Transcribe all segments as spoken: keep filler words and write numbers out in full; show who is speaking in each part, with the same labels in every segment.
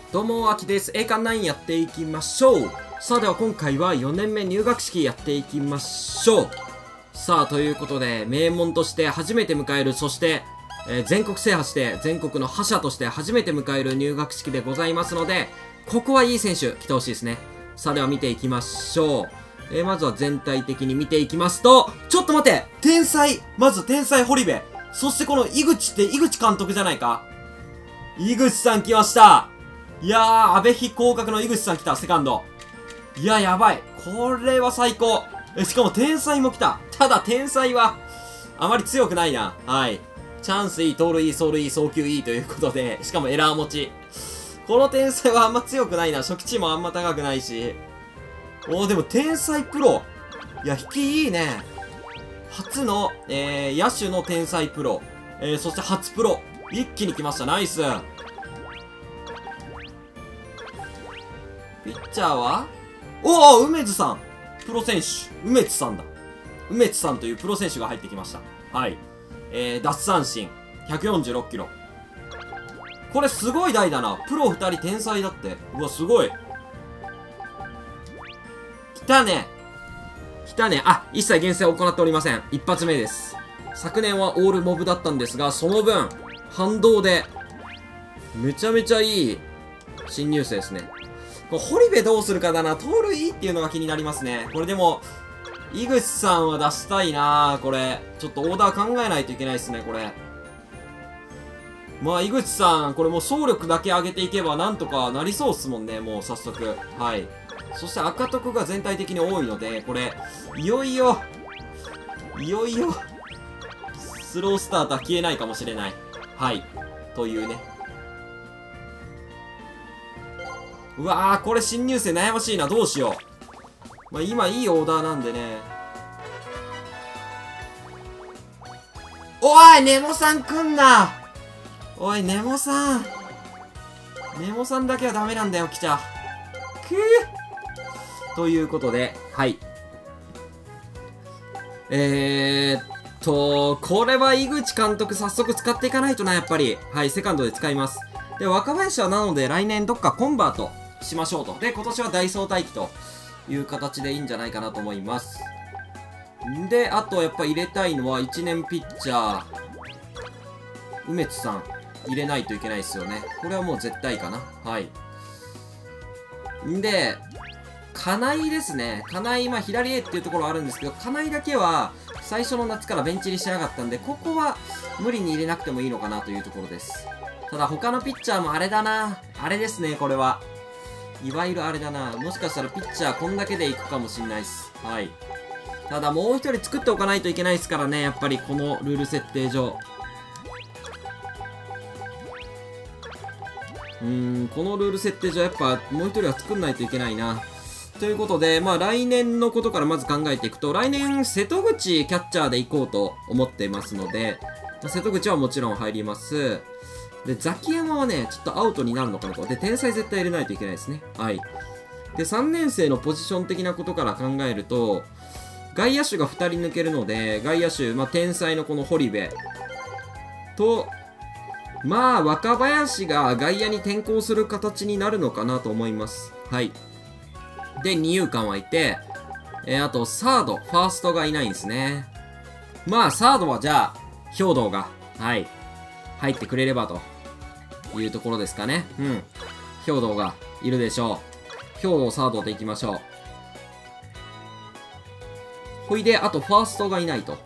Speaker 1: どうも、あきです。栄冠ナインやっていきましょう。さあ、では今回はよねんめ入学式やっていきましょう。さあ、ということで、名門として初めて迎える、そして、えー、全国制覇して全国の覇者として初めて迎える入学式でございますので、ここはいい選手来てほしいですね。さあ、では見ていきましょう。えー、まずは全体的に見ていきますと、ちょっと待って、天才まず天才堀部。そしてこの井口って井口監督じゃないか。井口さん来ました。いやー、安倍飛降格の井口さん来た、セカンド。いや、やばい。これは最高。え、しかも天才も来た。ただ天才は、あまり強くないな。はい。チャンスいい、盗塁いい、走塁いい、送球いいということで、しかもエラー持ち。この天才はあんま強くないな。初期値もあんま高くないし。おー、でも天才プロ。いや、引きいいね。初の、えー、野手の天才プロ。えー、そして初プロ。一気に来ました。ナイス。ピッチャーはおお、梅津さん。プロ選手。梅津さんだ。梅津さんというプロ選手が入ってきました。はい。えー、奪三振。ひゃくよんじゅうろっキロ。これすごい台だな。プロふたり天才だって。うわ、すごい。来たね。来たね。あ、一切厳選を行っておりません。一発目です。昨年はオールモブだったんですが、その分、反動で、めちゃめちゃいい新入生ですね。これ堀部どうするかだな。盗塁いいっていうのが気になりますね。これでも、井口さんは出したいなこれ。ちょっとオーダー考えないといけないですね、これ。まあ、井口さん、これもう総力だけ上げていけばなんとかなりそうっすもんね、もう早速。はい。そして赤徳が全体的に多いので、これ、いよいよ、いよいよ、スロースタートは消えないかもしれない。はい。というね。うわー、これ新入生悩ましいな。どうしよう。まあ、今いいオーダーなんでね。おい、ネモさん来んな。おい、ネモさん。ネモさんだけはダメなんだよ、来ちゃ。くー。ということで、はい。えーっと、これは井口監督早速使っていかないとな、やっぱり。はい、セカンドで使います。で、若林はなので来年どっかコンバートしましょうと。で、今年はダイソー待機という形でいいんじゃないかなと思います。で、あとやっぱ入れたいのは、いちねんピッチャー、梅津さん、入れないといけないですよね。これはもう絶対かな。はい。んで、金井ですね。金井、まあ左 A っていうところあるんですけど、金井だけは最初の夏からベンチ入りしてなかったんで、ここは無理に入れなくてもいいのかなというところです。ただ他のピッチャーもあれだな。あれですね、これは。いわゆるあれだな。もしかしたらピッチャーこんだけでいくかもしんないっす。はい。ただもう一人作っておかないといけないですからね。やっぱりこのルール設定上。うーん、このルール設定上やっぱもう一人は作んないといけないな。ということで、まあ来年のことからまず考えていくと、来年瀬戸口キャッチャーで行こうと思っていますので、瀬戸口はもちろん入ります。で、ザキヤマはね、ちょっとアウトになるのかなと。で、天才絶対入れないといけないですね。はい。で、さんねん生のポジション的なことから考えると、外野手がふたり抜けるので、外野手、まあ、天才のこの堀部と、まあ、若林が外野に転向する形になるのかなと思います。はい。で、二遊間はいて、えー、あと、サード、ファーストがいないんですね。まあ、サードはじゃあ、兵道が、はい、入ってくれればと。いうところですかね。うん。兵道がいるでしょう。兵道サードでいきましょう。ほいで、あとファーストがいないと。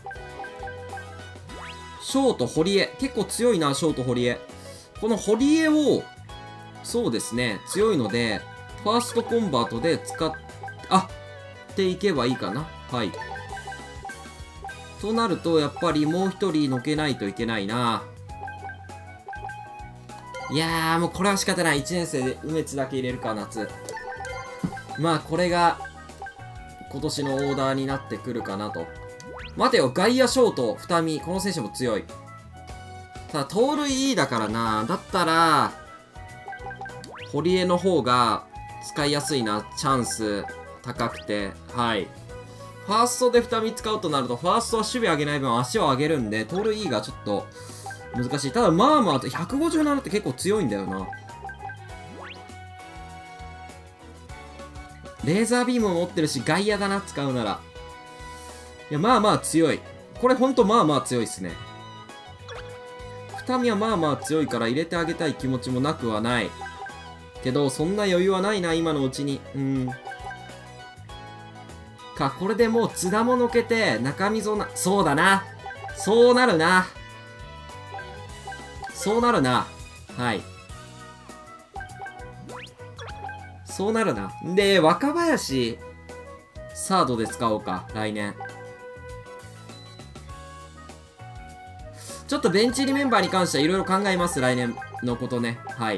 Speaker 1: ショート、堀江。結構強いな、ショート、堀江。この堀江を、そうですね、強いので、ファーストコンバートで使っ、あっていけばいいかな。はい。となると、やっぱりもう一人のけないといけないな。いやー、もうこれは仕方ない。いちねん生で梅津だけ入れるか、夏。まあ、これが、今年のオーダーになってくるかなと。待てよ、外野ショート、二見。この選手も強い。ただ、盗塁いいだからな。だったら、堀江の方が使いやすいな。チャンス高くて。はい。ファーストで二見使うとなると、ファーストは守備上げない分足を上げるんで、盗塁いいがちょっと、難しい。ただ、まあまあ、ひゃくごじゅうななって結構強いんだよな。 レーザービームも持ってるし、外野だな、使うなら。いや、まあまあ強い。これほんとまあまあ強いっすね。二見はまあまあ強いから入れてあげたい気持ちもなくはない。けど、そんな余裕はないな、今のうちに。うん。か、これでもう津田ものけて、中溝な、そうだな。そうなるな。そうなるな。はい。そうなるな。で、若林、サードで使おうか、来年。ちょっとベンチ入りメンバーに関してはいろいろ考えます、来年のことね。はい。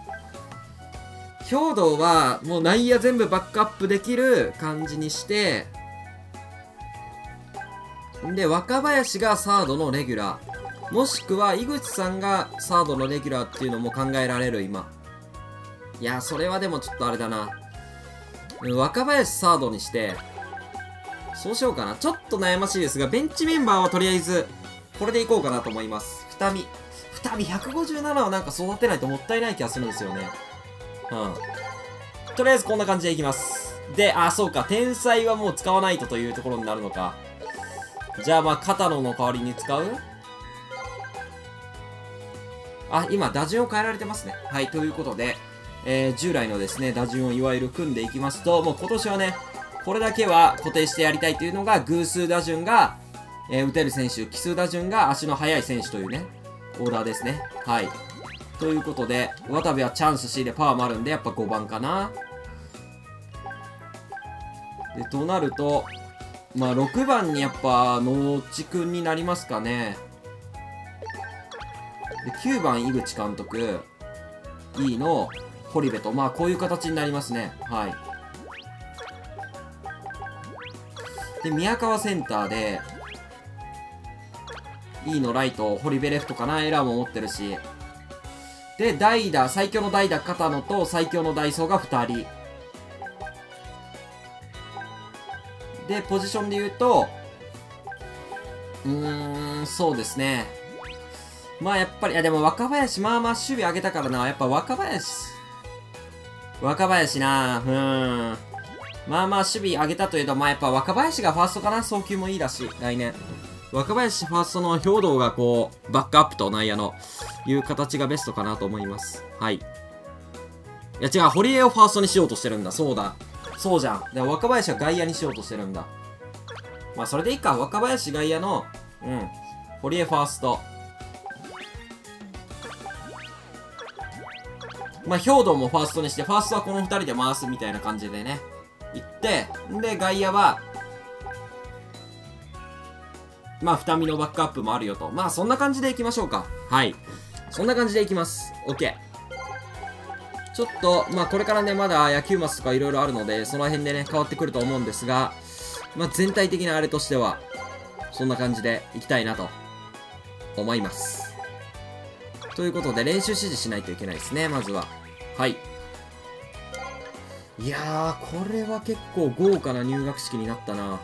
Speaker 1: 兵道は、もう内野全部バックアップできる感じにして、で、若林がサードのレギュラー。もしくは、井口さんがサードのレギュラーっていうのも考えられる、今。いや、それはでもちょっとあれだな。若林サードにして、そうしようかな。ちょっと悩ましいですが、ベンチメンバーはとりあえず、これでいこうかなと思います。二見。二見ひゃくごじゅうななはなんか育てないともったいない気がするんですよね。うん。とりあえずこんな感じでいきます。で、あ、そうか。天才はもう使わないとというところになるのか。じゃあまあ、片野の代わりに使う？あ、今、打順を変えられてますね。はい、ということで、えー、従来のですね、打順をいわゆる組んでいきますと、もう今年はね、これだけは固定してやりたいというのが、偶数打順が、えー、打てる選手、奇数打順が足の速い選手というね、オーダーですね。はい。ということで、渡部はチャンス C でパワーもあるんで、やっぱごばんかな。で、となると、まあ、ろくばんにやっぱ、野地くんになりますかね。で、きゅうばん井口監督、E の堀部と、まあ、こういう形になりますね。はい。で、宮川センターで、E のライト、堀部レフトかな、エラーも持ってるし。で、代打、最強の代打、片野と最強のダイソーがふたり。で、ポジションで言うと、うーん、そうですね。まあやっぱり、いやでも若林、まあまあ守備上げたからな。やっぱ若林。若林な、うーん。まあまあ守備上げたというと、まあやっぱ若林がファーストかな。送球もいいだし、来年。若林ファーストの兵道がこう、バックアップと内野の、いう形がベストかなと思います。はい。いや違う、堀江をファーストにしようとしてるんだ。そうだ。そうじゃん。で、若林は外野にしようとしてるんだ。まあそれでいいか。若林外野の、うん。堀江ファースト。まあ、兵道もファーストにして、ファーストはこの二人で回すみたいな感じでね。行って、で、外野は、まあ、二見のバックアップもあるよと。まあ、そんな感じでいきましょうか。はい。そんな感じでいきます。OK。ちょっと、まあ、これからね、まだ野球マスとか色々あるので、その辺でね、変わってくると思うんですが、まあ、全体的なあれとしては、そんな感じでいきたいなと、思います。ということで、練習指示しないといけないですね、まずは。はい。いやー、これは結構豪華な入学式になったな。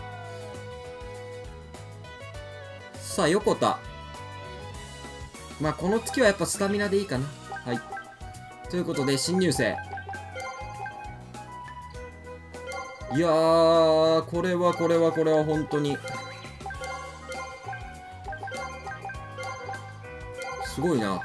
Speaker 1: さあ、横田。まあ、この月はやっぱスタミナでいいかな。はい。ということで、新入生。いやー、これはこれはこれは本当に。すごいな。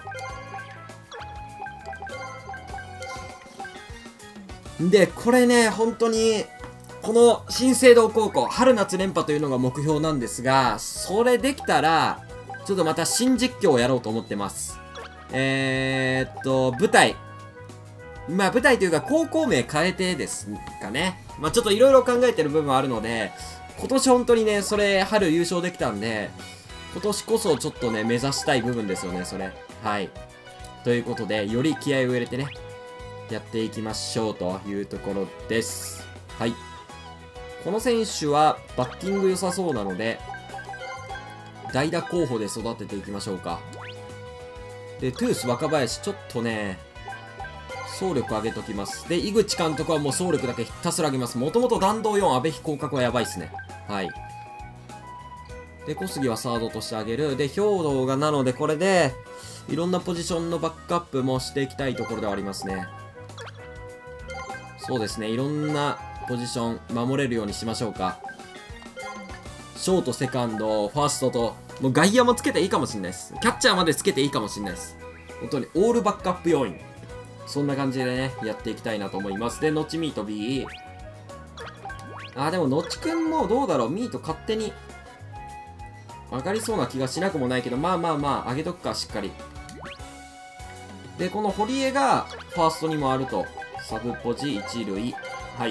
Speaker 1: で、これね、本当に、この新生堂高校、春夏連覇というのが目標なんですが、それできたら、ちょっとまた新実況をやろうと思ってます。えーっと、舞台。まあ舞台というか高校名変えてですかね。まあちょっといろいろ考えてる部分はあるので、今年本当にね、それ春優勝できたんで、今年こそちょっとね、目指したい部分ですよね、それ。はい。ということで、より気合を入れてね、やっていきましょうというところです。はい。この選手はバッティング良さそうなので、代打候補で育てていきましょうか。で、トゥース若林、ちょっとね、走力上げときます。で、井口監督はもう走力だけひたすら上げます。もともと弾道よん、阿部飛降格はやばいっすね。はい。で、小杉はサードとしてあげる。で、兵道がなので、これで、いろんなポジションのバックアップもしていきたいところではありますね。 そうですね、いろんなポジション守れるようにしましょうか。ショート、セカンド、ファーストと、もう外野もつけていいかもしれないです。キャッチャーまでつけていいかもしれないです。本当にオールバックアップ要員。そんな感じでね、やっていきたいなと思います。で、のちミート B。あー、でものちくんもどうだろう、ミート勝手に上がりそうな気がしなくもないけど、まあまあまあ、上げとくか、しっかり。で、この堀江がファーストにもあると。サブポジ一塁。はい。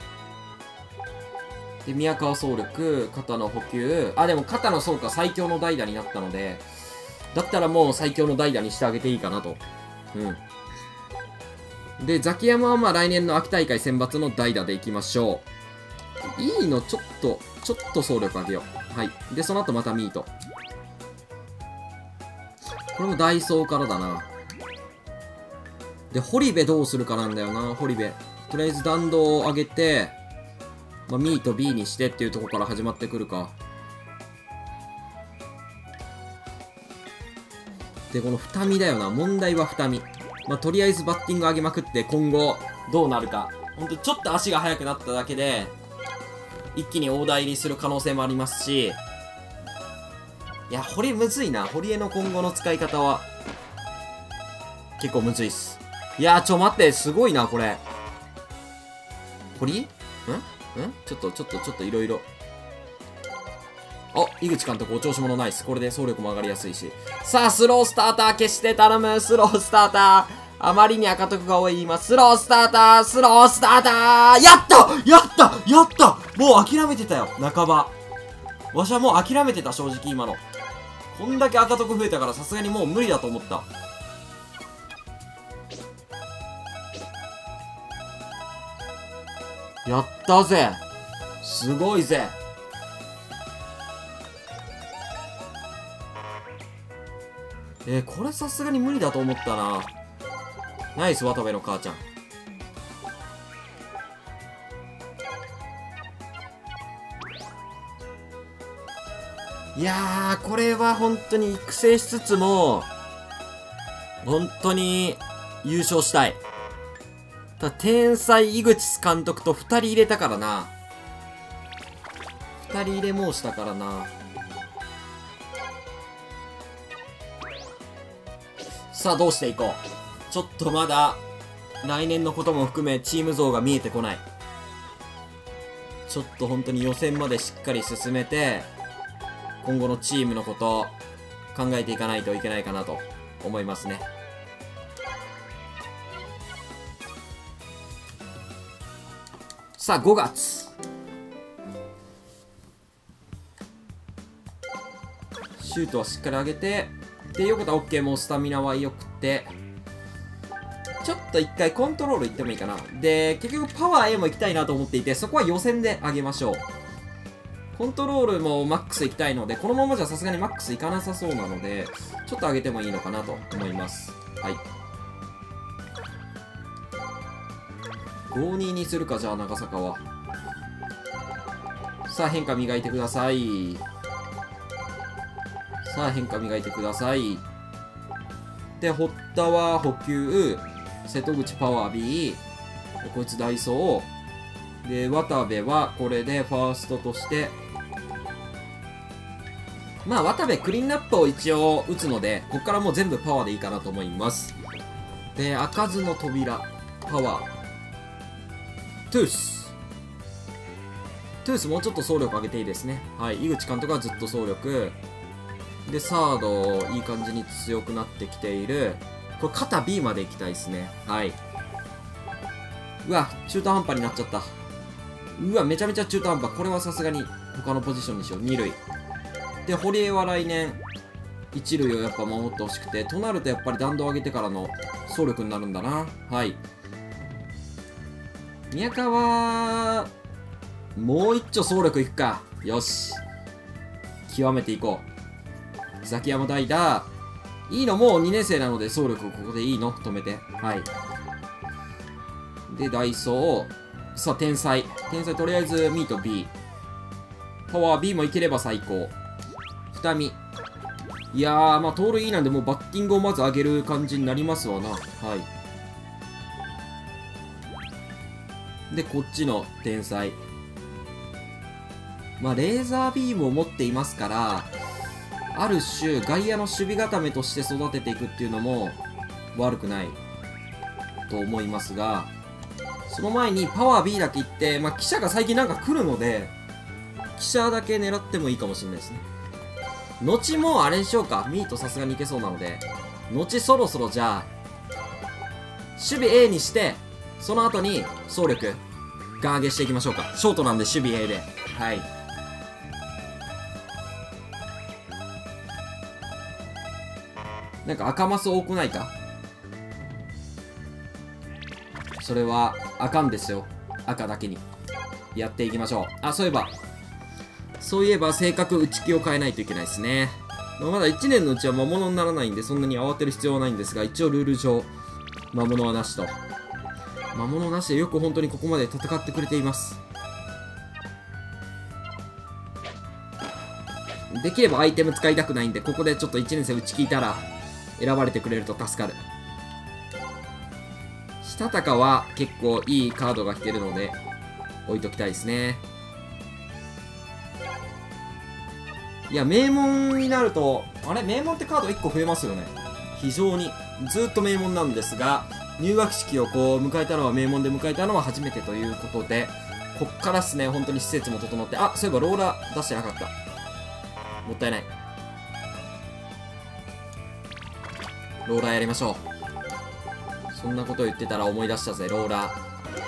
Speaker 1: で、宮川総力、肩の補給。あ、でも肩のそうか、最強の代打になったので、だったらもう最強の代打にしてあげていいかなと。うん。で、ザキヤマはまあ来年の秋大会選抜の代打でいきましょう。いいの、ちょっと、ちょっと総力上げよう。はい。で、その後またミート。これもダイソーからだな。で、堀部どうするかなんだよな、堀部。とりあえず弾道を上げて、まあ、ミート B にしてっていうところから始まってくるか。で、この二見だよな。問題は二見。まあ、とりあえずバッティング上げまくって今後どうなるか。ほんとちょっと足が速くなっただけで、一気に大台入りする可能性もありますし、いや、堀むずいな。堀江の今後の使い方は、結構むずいっす。いやー、ちょ、待って、すごいな、これ。堀んんちょっと、ちょっと、ちょっと、いろいろ。あ、井口監督、お調子者ないっす。これで走力も上がりやすいし。さあ、スロースターター、決して頼む。スロースターター。あまりに赤徳が多い今、スロースターター、スロースターター。やったやったやったもう諦めてたよ、半ば。わしはもう諦めてた、正直、今の。こんだけ赤徳増えたから、さすがにもう無理だと思った。やったぜ。すごいぜ。えー、これさすがに無理だと思ったな。ナイス、渡部の母ちゃん。いやー、これは本当に育成しつつも、本当に優勝したい。ただ、天才井口監督と二人入れたからな。二人入れ申したからな。さあ、どうしていこう。ちょっとまだ、来年のことも含め、チーム像が見えてこない。ちょっと本当に予選までしっかり進めて、今後のチームのことを考えていかないといけないかなと思いますね。さあ、ごがつ。シュートはしっかり上げて、で、横田 OK、もうスタミナは良くて、ちょっと一回コントロールいってもいいかな。で、結局パワー A も行きたいなと思っていて、そこは予選で上げましょう。コントロールもマックス行きたいので、このままじゃさすがにマックスいかなさそうなので、ちょっと上げてもいいのかなと思います。はい。ごににするか、じゃあ長坂は。さあ、変化磨いてください。さあ、変化磨いてください。で、堀田は補給、瀬戸口パワー B、こいつダイソー。で、渡部はこれでファーストとして、まあ、渡部クリーンナップを一応打つので、ここからもう全部パワーでいいかなと思います。で、開かずの扉、パワー。トゥース。トゥースもうちょっと走力上げていいですね。はい。井口監督はずっと走力。で、サード、いい感じに強くなってきている。これ、肩 B まで行きたいですね。はい。うわ、中途半端になっちゃった。うわ、めちゃめちゃ中途半端。これはさすがに他のポジションにしよう。に塁。で、堀江は来年、一塁をやっぱ守ってほしくて。となるとやっぱり弾道上げてからの走力になるんだな。はい。宮川、もう一丁走力いくか。よし。極めていこう。ザキヤマ代打。いいの、もうにねん生なので走力ここでいいの止めて。はい。で、ダイソー。さあ、天才。天才とりあえずミート B。パワー B もいければ最高。二見。いやー、まあ、盗塁いいなんで、もうバッティングをまず上げる感じになりますわな。はい。 で、こっちの天才。まあ、レーザービームを持っていますから、ある種、外野の守備固めとして育てていくっていうのも悪くないと思いますが、その前にパワー B だけいって、まあ、記者が最近なんか来るので、記者だけ狙ってもいいかもしれないですね。後もあれにしようか。ミートさすがにいけそうなので、後そろそろじゃあ、守備 A にして、その後に走力、ガン上げしていきましょうか。ショートなんで守備 A で。はい。なんか赤マス多くないか？それはあかんですよ。赤だけに。やっていきましょう。あ、そういえば。そういえば性格打ち気を変えないといけないですね。まだいちねんのうちは魔物にならないんでそんなに慌てる必要はないんですが、一応ルール上、魔物はなしと。魔物なしでよく本当にここまで戦ってくれています。できればアイテム使いたくないんで、ここでちょっといちねん生打ち聞いたら選ばれてくれると助かる。したたかは結構いいカードが来てるので置いときたいですね。いや、名門になると、あれ名門ってカードいっこ増えますよね。非常に。ずっと名門なんですが、入学式をこう、迎えたのは名門で迎えたのは初めてということで、こっからっすね、本当に施設も整って、あ、そういえばローラー出してなかった。もったいない。ローラーやりましょう。そんなこと言ってたら思い出したぜ、ローラー。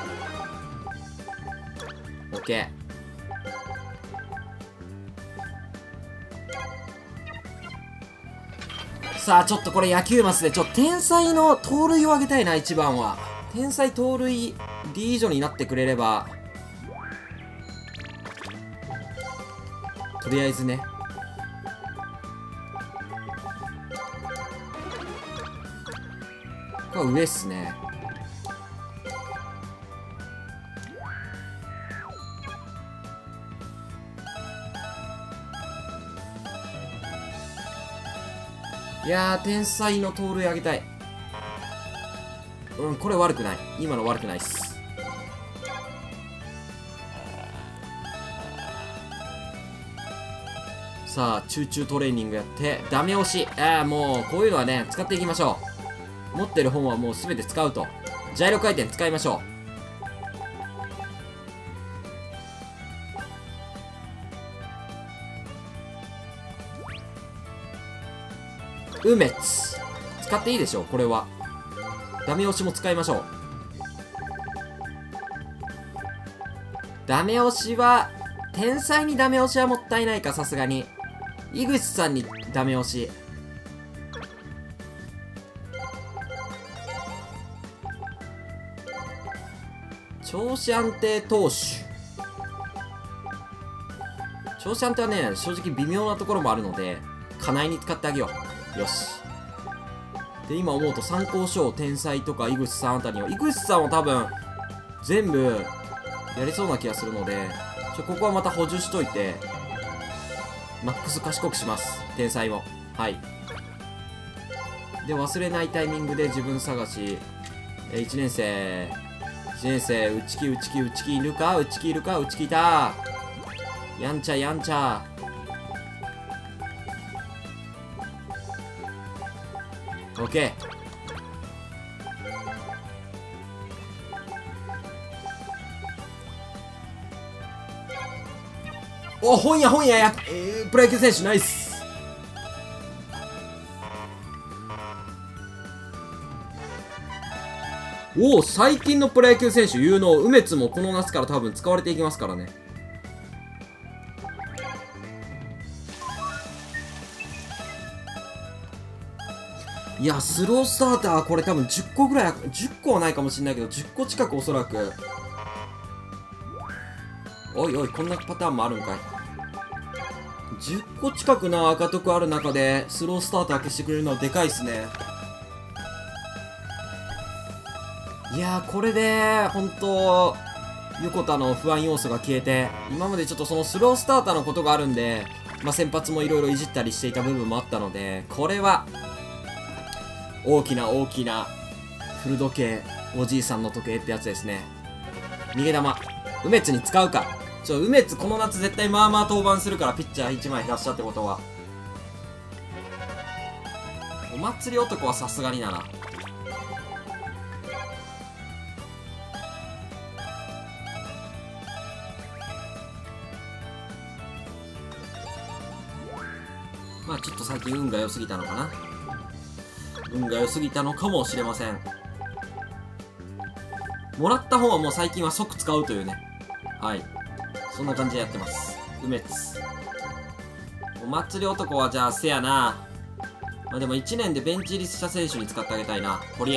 Speaker 1: オッケー。さあ、ちょっとこれ野球マスで、ちょっと天才の盗塁を上げたいな、一番は。天才盗塁 D 以上になってくれれば、とりあえずね。これは上っすね。いやー、天才の盗塁上げたい。うん、これ悪くない。今の悪くないっす。さあ、チューチュートレーニングやって、ダメ押し。ああ、もう、こういうのはね、使っていきましょう。持ってる本はもうすべて使うと。ジャイロ回転使いましょう。梅津。使っていいでしょう、これは。ダメ押しも使いましょう。ダメ押しは、天才にダメ押しはもったいないか、さすがに。井口さんにダメ押し。調子安定投手。調子安定はね、正直微妙なところもあるので、家内に使ってあげよう。よし。で、今思うと参考書、天才とか井口さんあたりは、井口さんは多分、全部、やりそうな気がするので、ちょ、ここはまた補充しといて、マックス賢くします。天才も。はい。で、忘れないタイミングで自分探し、え、いちねん生、いちねん生、内木、内木、内木いるか内木いるか内木いた。やんちゃ、やんちゃ。オッケー。お、本屋本屋や、えー、プロ野球選手ナイス。おお、最近のプロ野球選手有能。梅津もこの夏から多分使われていきますからね。いや、スロースターターこれ多分じゅっこぐらい、じゅっこはないかもしれないけど、じゅっこ近くおそらく。おいおい、こんなパターンもあるんかい。じゅっこ近くな赤徳ある中で、スロースターター消してくれるのはでかいっすね。いやー、これで、ほんと、横田の不安要素が消えて、今までちょっとそのスロースターターのことがあるんで、まあ、先発もいろいろいじったりしていた部分もあったので、これは、大きな大きな古時計、おじいさんの時計ってやつですね。 逃げ玉。梅津に使うか。ちょ、梅津この夏絶対まあまあ登板するから、ピッチャーいちまい減らしたってことは。お祭り男はさすがにだな。まあちょっと最近運が良すぎたのかな。運が良すぎたのかもしれません。もらった方はもう最近は即使うというね。はい。そんな感じでやってます。梅津。お祭り男はじゃあせやな。まあでもいちねんでベンチ入りした選手に使ってあげたいな。堀江。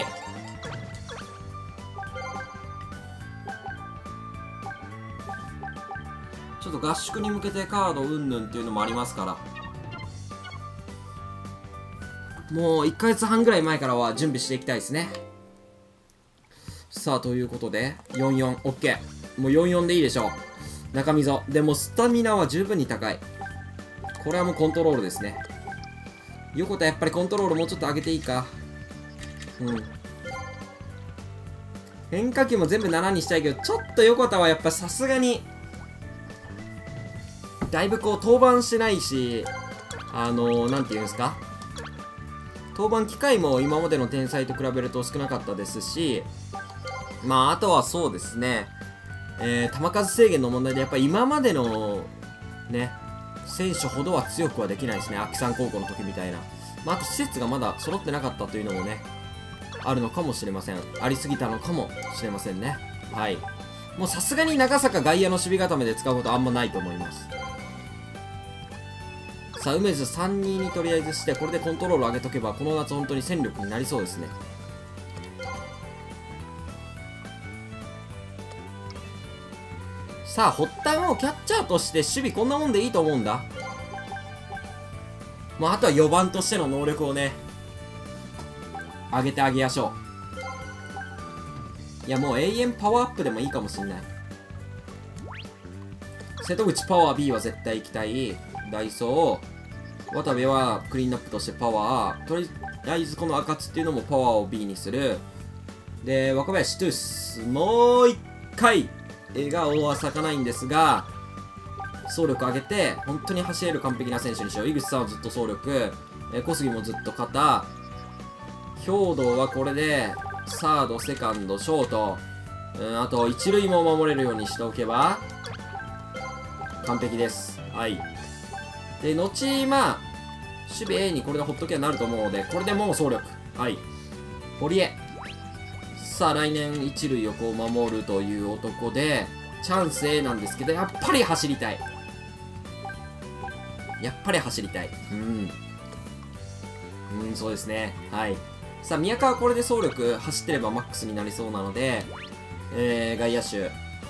Speaker 1: ちょっと合宿に向けてカードうんぬんっていうのもありますから。もういっかげつはんぐらい前からは準備していきたいですね。さあ、ということで、よんよん、オッケー。もうよんよんでいいでしょう。中溝。でも、スタミナは十分に高い。これはもうコントロールですね。横田やっぱりコントロールもうちょっと上げていいか。うん。変化球も全部ななにしたいけど、ちょっと横田はやっぱさすがに、だいぶこう、登板してないし、あのー、なんていうんですか。登板機会も今までの天才と比べると少なかったですし、まあ、あとはそうですね、えー、球数制限の問題で、やっぱり今までの、ね、選手ほどは強くはできないですね。秋山高校の時みたいな。まあ、あと施設がまだ揃ってなかったというのもね、あるのかもしれません。ありすぎたのかもしれませんね。はい。もうさすがに長坂外野の守備固めで使うことあんまないと思います。さあ、梅津さんににとりあえずして、これでコントロール上げとけば、この夏本当に戦力になりそうですね。さあ、発端をキャッチャーとして守備こんなもんでいいと思うんだ。まあ、あとはよばんとしての能力をね、上げてあげやしょう。いや、もう永遠パワーアップでもいいかもしんない。瀬戸口パワー ビー は絶対行きたい。ダイソー。渡部はクリーンアップとしてパワー。とりあえずこの赤津っていうのもパワーを ビー にする。で、若林トゥース。もう一回。笑顔は咲かないんですが、走力上げて、本当に走れる完璧な選手にしよう。井口さんはずっと走力。え小杉もずっと肩。兵道はこれで、サード、セカンド、ショート。うん、あと、一塁も守れるようにしておけば、完璧です。はい。で、後、まあ、守備 A にこれでほっときゃなると思うので、これでもう走力。はい。堀江。さあ、来年一塁をこう守るという男で、チャンス A なんですけど、やっぱり走りたい。やっぱり走りたい。うん。うん、そうですね。はい。さあ、宮川はこれで走力走ってればマックスになりそうなので、えー、外野手。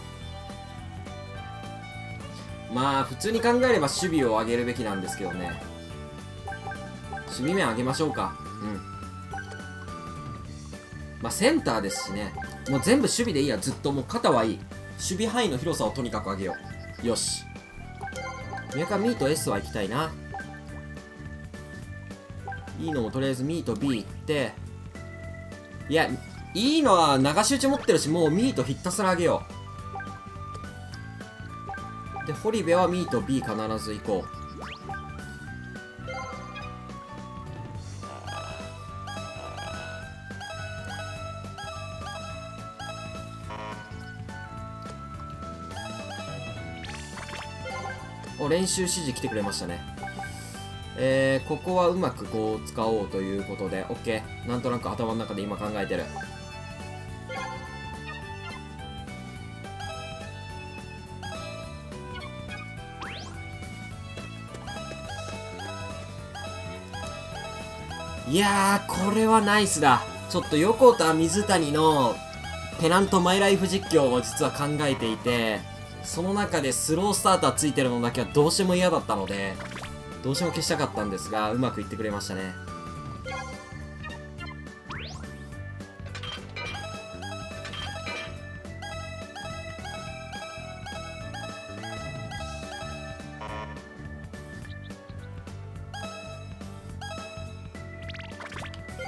Speaker 1: まあ、普通に考えれば守備を上げるべきなんですけどね。守備面上げましょうか。うん。まあ、センターですしね。もう全部守備でいいや。ずっともう肩はいい。守備範囲の広さをとにかく上げよう。よし。宮川ミート S は行きたいな。いいのもとりあえずミート B 行って、いや、いいのは流し打ち持ってるし、もうミートひたすら上げよう。で、堀部はミート B 必ず行こう。お、練習指示来てくれましたね。えー、ここはうまくこう使おうということで、OK。なんとなく頭の中で今考えてる。いやー、これはナイスだ。ちょっと横田水谷のペナントマイライフ実況を実は考えていて、その中でスロースターターついてるのだけはどうしても嫌だったので、どうしても消したかったんですが、うまくいってくれましたね。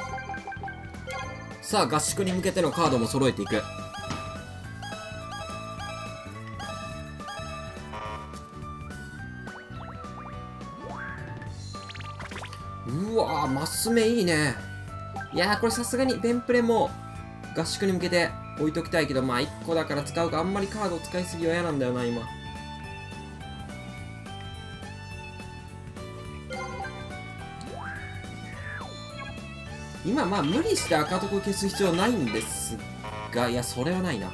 Speaker 1: さあ、合宿に向けてのカードも揃えていく。 うわー、マス目いいね。いやー、これさすがにベンプレも合宿に向けて置いときたいけど、まあいっこだから使うか。あんまりカードを使いすぎは嫌なんだよな、今。今まあ無理して赤とこ消す必要ないんですが、いや、それはないな。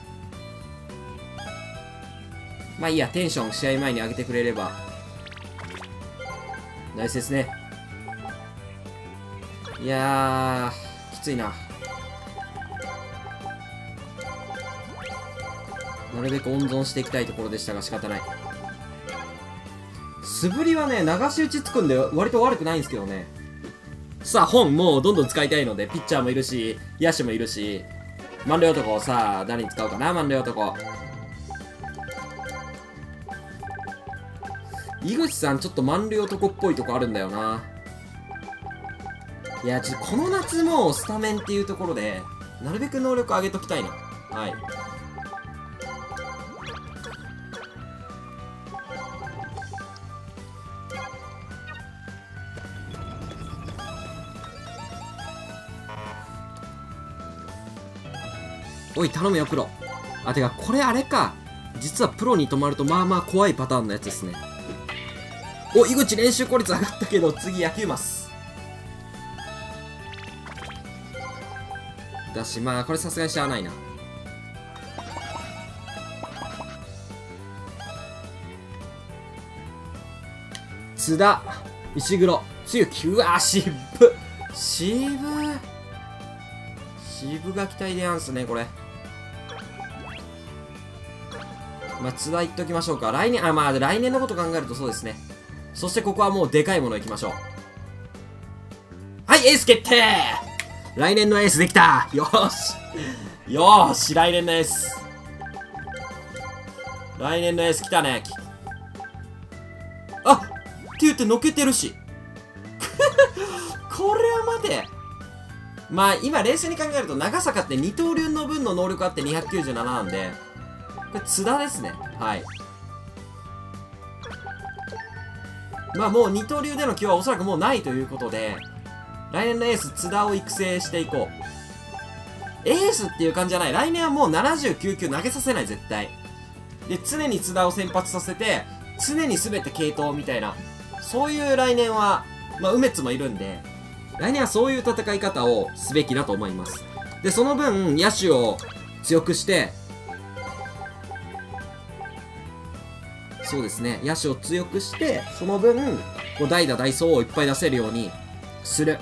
Speaker 1: まあいいや、テンション試合前に上げてくれればナイスですね。いやー、きついな。なるべく温存していきたいところでしたが仕方ない。素振りはね、流し打ちつくんで割と悪くないんですけどね。さあ、本もうどんどん使いたいので、ピッチャーもいるし、野手もいるし、満塁男をさあ、誰に使うかな、満塁男。井口さん、ちょっと満塁男っぽいとこあるんだよな。いや、ちょっとこの夏もスタメンっていうところで、なるべく能力上げときたいな。はい。おい、頼むよ、プロ。あ、てか、これあれか。実はプロに止まると、まあまあ怖いパターンのやつですね。お、井口練習効率上がったけど、次野球マス。だし、まあ、これさすがにしゃあないな。津田、石黒、つゆき、うわー、渋渋渋が期待でやんすね、これ。まあ、津田言っときましょうか。来年、あ、まあ、来年のこと考えるとそうですね。そしてここはもうでかいものいきましょう。はい、エース決定。来年のエースできた。よーし。よーし、来年のエース。来年のエース来たね。あっって言ってのけてるし。これは待て。まあ、今冷静に考えると、長坂って二刀流の分の能力あってにひゃくきゅうじゅうなななんで、これ津田ですね。はい。まあもう二刀流での起用はおそらくもうないということで、来年のエース津田を育成していこう。エースっていう感じじゃない。来年はもうななじゅうきゅうきゅう投げさせない、絶対。で、常に津田を先発させて、常に全て継投みたいな、そういう来年は、まあ梅津もいるんで、来年はそういう戦い方をすべきだと思います。で、その分、野手を強くして、そうですね、野手を強くして、その分、こう代打代走をいっぱい出せるようにする。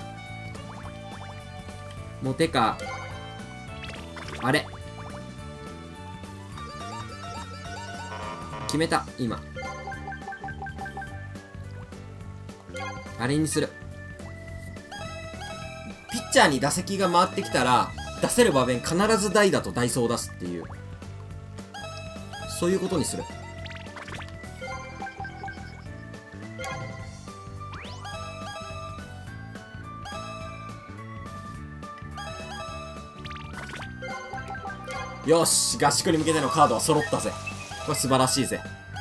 Speaker 1: もうてか、あれ。決めた、今。あれにする。ピッチャーに打席が回ってきたら、出せる場面必ず代打と代走を出すっていう。そういうことにする。よし、合宿に向けてのカードは揃ったぜ。これ素晴らしいぜ。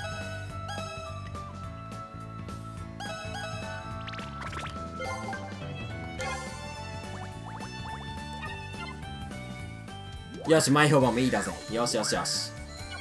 Speaker 1: よし、前評判もいいだぜ。よしよしよし。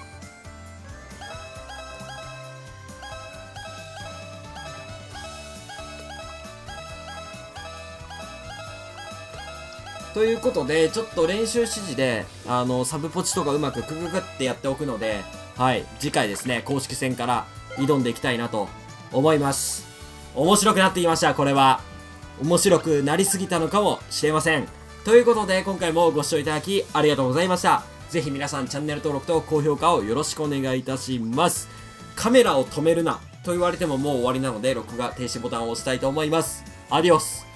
Speaker 1: ということで、ちょっと練習指示で、あの、サブポチとかうまくクググってやっておくので、はい、次回ですね、公式戦から挑んでいきたいなと思います。面白くなってきました、これは。面白くなりすぎたのかもしれません。ということで、今回もご視聴いただきありがとうございました。ぜひ皆さんチャンネル登録と高評価をよろしくお願いいたします。カメラを止めるなと言われてももう終わりなので、録画停止ボタンを押したいと思います。アディオス。